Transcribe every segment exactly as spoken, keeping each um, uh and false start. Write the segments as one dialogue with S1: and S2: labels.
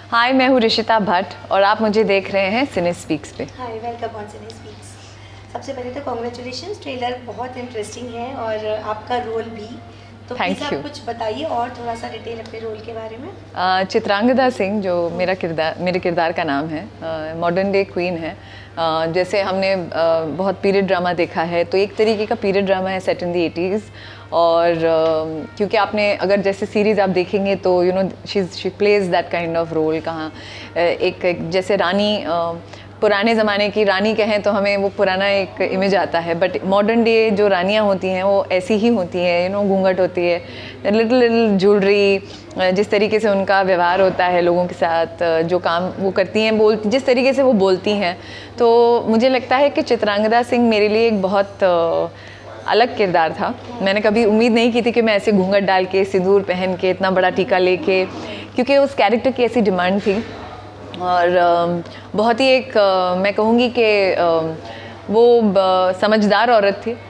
S1: हाय, मैं हूँ ऋषिता भट्ट और आप मुझे देख रहे हैं सिने स्पीक्स पे।
S2: Hi, welcome on Cine Speaks. सबसे पहले तो कॉन्ग्रेचुलेशंस, ट्रेलर बहुत इंटरेस्टिंग है और आपका रोल भी। तो प्लीज़ आप कुछ बताइए और थोड़ा सा डिटेल अपने रोल के बारे में।
S1: uh, चित्रांगदा सिंह जो मेरा किरदार मेरे किरदार का नाम है, मॉडर्न डे क्वीन है। uh, जैसे हमने uh, बहुत पीरियड ड्रामा देखा है, तो एक तरीके का पीरियड ड्रामा है सेट इन दी एटीज़। और uh, क्योंकि आपने अगर जैसे सीरीज़ आप देखेंगे तो you know she she plays that kind of role. कहाँ uh, एक, एक जैसे रानी, uh, पुराने ज़माने की रानी कहें तो हमें वो पुराना एक इमेज आता है, बट मॉडर्न डे जो रानियाँ होती हैं वो ऐसी ही होती हैं। यू नो घूंघट होती है, लिटिल लिटिल ज्वेलरी, जिस तरीके से उनका व्यवहार होता है लोगों के साथ, जो काम वो करती हैं, बोल जिस तरीके से वो बोलती हैं। तो मुझे लगता है कि चित्रांगदा सिंह मेरे लिए एक बहुत अलग किरदार था। मैंने कभी उम्मीद नहीं की थी कि मैं ऐसे घूंघट डाल के, सिंदूर पहन के, इतना बड़ा टीका लेके, क्योंकि उस कैरेक्टर की ऐसी डिमांड थी। और बहुत ही एक मैं कहूँगी कि वो समझदार औरत थी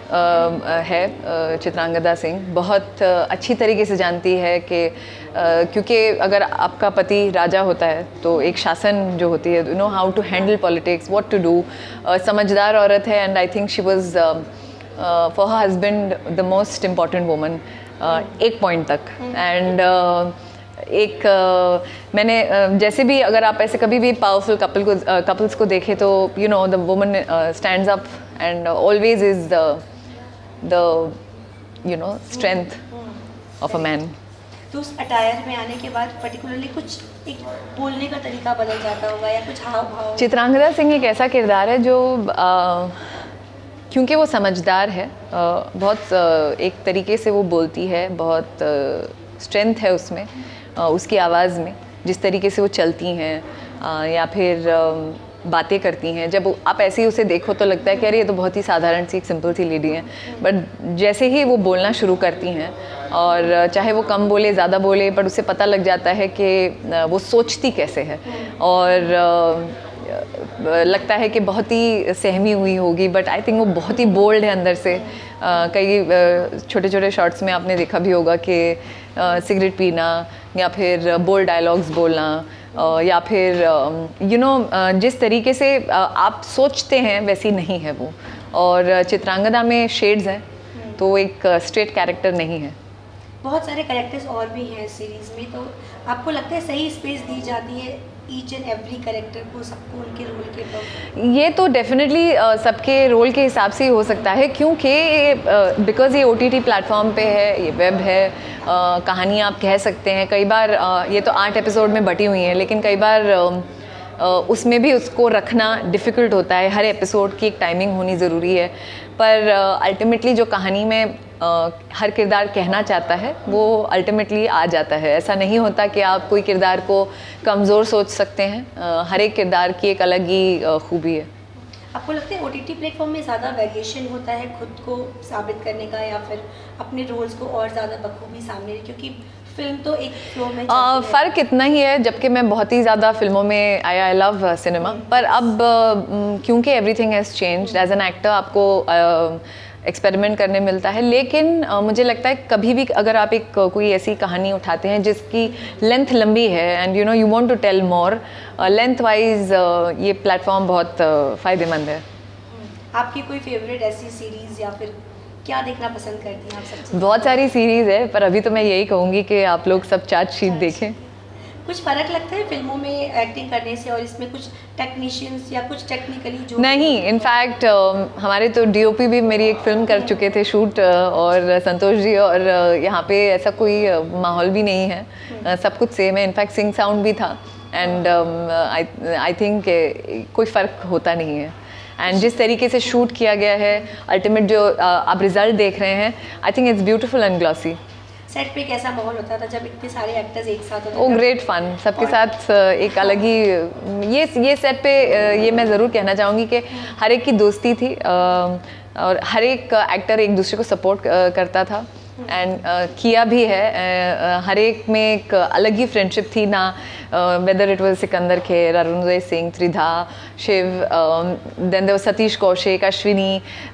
S1: है चित्रांगदा सिंह। बहुत अच्छी तरीके से जानती है कि क्योंकि अगर आपका पति राजा होता है तो एक शासन जो होती है, you know how to handle politics, what to do. समझदार औरत है and I think she was for her husband the most important woman एक पॉइंट तक। एंड एक uh, मैंने uh, जैसे भी अगर आप ऐसे कभी भी पावरफुल कपल को कपल्स uh, को देखें तो you know the woman stands up and always is the the you know strength of a man.
S2: तो उस अटायर में आने के बाद पर्टिकुलरली कुछ एक बोलने का तरीका बदल जाता होगा या कुछ हाव भाव? चित्रांगदा
S1: सिंह एक ऐसा किरदार है जो uh, क्योंकि वो समझदार है, uh, बहुत uh, एक तरीके से वो बोलती है, बहुत स्ट्रेंथ uh, है उसमें, उसकी आवाज़ में, जिस तरीके से वो चलती हैं या फिर बातें करती हैं। जब आप ऐसे ही उसे देखो तो लगता है कि अरे ये तो बहुत ही साधारण सी एक सिंपल सी लेडी है, बट जैसे ही वो बोलना शुरू करती हैं, और चाहे वो कम बोले ज़्यादा बोले, बट उसे पता लग जाता है कि वो सोचती कैसे है। और लगता है कि बहुत ही सहमी हुई होगी, बट आई थिंक वो बहुत ही बोल्ड है अंदर से। uh, कई छोटे छोटे शॉट्स में आपने देखा भी होगा कि सिगरेट uh, पीना या फिर बोल्ड डायलॉग्स बोलना, uh, या फिर यू नो जिस तरीके से uh, आप सोचते हैं वैसी नहीं है वो। और चित्रांगदा में शेड्स हैं, तो एक स्ट्रेट कैरेक्टर नहीं है।
S2: बहुत सारे कैरेक्टर्स और भी हैं सीरीज़ में, तो आपको लगता है सही स्पेस दी जाती है ईच एंड एवरी कैरेक्टर को, सबको उनके रोल के पर?
S1: ये तो डेफिनेटली uh, सबके रोल के हिसाब से ही हो सकता है, क्योंकि बिकॉज uh, ये ओ टी टी प्लेटफॉर्म पे है, ये वेब है, uh, कहानी आप कह सकते हैं। कई बार uh, ये तो आठ एपिसोड में बटी हुई हैं, लेकिन कई बार uh, uh, उसमें भी उसको रखना डिफ़िकल्ट होता है। हर एपिसोड की एक टाइमिंग होनी ज़रूरी है, पर अल्टीमेटली uh, जो कहानी में Uh, हर किरदार कहना चाहता है वो अल्टीमेटली आ जाता है। ऐसा नहीं होता कि आप कोई किरदार को कमज़ोर सोच सकते हैं। uh, हर एक किरदार की एक अलग ही uh, खूबी है।
S2: आपको लगता है ओ टी टी प्लेटफॉर्म में ज़्यादा वेरिएशन होता है खुद को साबित करने का, या फिर अपने रोल्स को और ज़्यादा बखूबी सामने, क्योंकि फिल्म तो एक फ्लो में uh,
S1: फ़र्क इतना ही है, जबकि मैं बहुत ही ज़्यादा फिल्मों में आई आई लव सिनेमा, पर अब uh, क्योंकि everything has changed, as an actor आपको uh, एक्सपेरिमेंट करने मिलता है। लेकिन uh, मुझे लगता है कभी भी अगर आप एक कोई ऐसी कहानी उठाते हैं जिसकी लेंथ लंबी है and you know you want to tell more, length wise ये प्लेटफॉर्म बहुत uh, फ़ायदेमंद है।
S2: आपकी कोई फेवरेट ऐसी सीरीज़ या फिर क्या देखना पसंद करती हैं आप सबसे?
S1: बहुत सारी सीरीज़ है, पर अभी तो मैं यही कहूँगी कि आप लोग सब चार्जशीट देखें।
S2: कुछ फ़र्क लगता है फिल्मों में एक्टिंग करने से और इसमें? कुछ टेक्नीशियंस या कुछ टेक्निकली जो
S1: नहीं, इनफैक्ट uh, हमारे तो डी ओ पी भी मेरी एक फ़िल्म कर चुके थे शूट, uh, और संतोष जी, और uh, यहाँ पे ऐसा कोई uh, माहौल भी नहीं है, uh, सब कुछ सेम है। इनफैक्ट सिंग साउंड भी था, एंड आई आई थिंक कोई फ़र्क होता नहीं है। एंड जिस तरीके से शूट किया गया है, अल्टीमेट जो uh, आप रिज़ल्ट देख रहे हैं, I think it's beautiful and glossy.
S2: Set पे कैसा माहौल होता था जब इतने सारे एक्टर्स एक साथ होते थे?
S1: ओ ग्रेट फन, सबके साथ एक अलग ही ये ये सेट पे ये मैं ज़रूर कहना चाहूँगी कि हर एक की दोस्ती थी, और हर एक एक्टर एक दूसरे को सपोर्ट करता था, एंड किया भी है। हर एक में एक अलग ही फ्रेंडशिप थी ना, whether it was Sikandar Kher, Arunoday Singh, Tridha, Shiv, then there Satish Kaushik, Ashwini,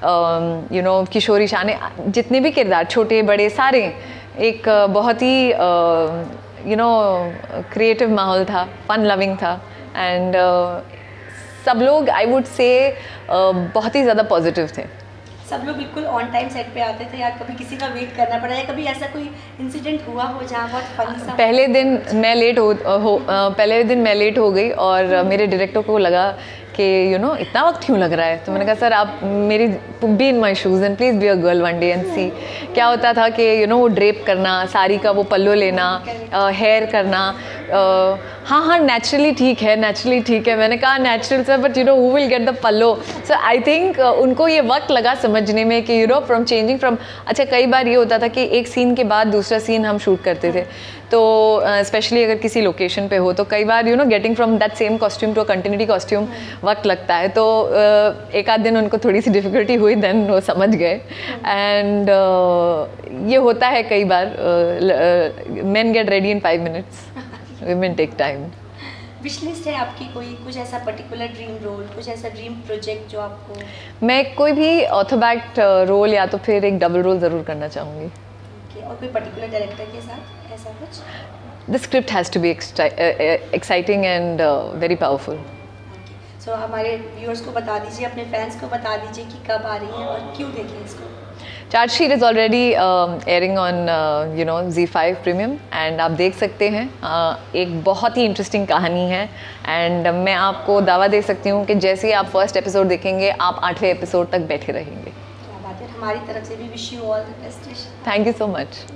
S1: you know Kishori Shahane, जितने भी किरदार छोटे बड़े सारे एक बहुत ही यू नो क्रिएटिव माहौल था, फन लविंग था, एंड uh, सब लोग आई वुड से बहुत ही ज़्यादा पॉजिटिव थे।
S2: सब लोग बिल्कुल ऑन टाइम सेट पे आते थे, या कभी किसी का वेट करना पड़ा, या कभी ऐसा कोई इंसिडेंट हुआ हो जहाँ बहुत फनी सा?
S1: पहले दिन मैं लेट हो, हो पहले दिन मैं लेट हो गई और मेरे डायरेक्टर को लगा कि यू नो इतना वक्त क्यों लग रहा है, तो मैंने कहा सर आप मेरी be in my shoes and please be a girl one day and see. क्या होता था कि यू नो वो ड्रेप करना, साड़ी का वो पल्लो लेना, हेयर करना, हाँ हाँ नेचुरली ठीक है, नेचुरली ठीक है। मैंने कहा natural sir, but you know who will get the pallu. So I think उनको ये वक्त लगा समझने में कि you know from changing from, अच्छा कई बार ये होता था कि एक सीन के बाद दूसरा सीन हम शूट करते थे, तो स्पेशली uh, अगर किसी लोकेशन पे हो तो कई बार you know getting from that same costume to a continuity costume वक्त लगता है, तो uh, एक आध दिन उनको थोड़ी सी डिफ़िकल्टी हुई, देन वो समझ गए। एंड uh, ये होता है कई बार, main gate ready in five minutes, women take time।
S2: Wish list है आपकी कोई, कुछ ऐसा पर्टिकुलर ड्रीम रोल, कुछ ऐसा ड्रीम प्रोजेक्ट जो आपको?
S1: मैं कोई भी ऑर्थोबैक्ट रोल या तो फिर एक डबल रोल ज़रूर करना चाहूँगी।
S2: okay, और कोई पर्टिकुलर डायरेक्टर के साथ ऐसा कुछ?
S1: The script has to be exciting and uh, very powerful।
S2: So so, हमारे व्यूअर्स को बता दीजिए, अपने फैंस को बता दीजिए कि कब आ रही है और क्यों देखें इसको।
S1: Chargesheet is already airing on you know Zee five premium, and आप देख सकते हैं uh, एक बहुत ही इंटरेस्टिंग कहानी है, एंड uh, मैं आपको दावा दे सकती हूँ कि जैसे ही आप फर्स्ट एपिसोड देखेंगे आप आठवें एपिसोड तक बैठे रहेंगे।
S2: क्या बात है, हमारी तरफ से भी wish you all the best.
S1: Thank you so much.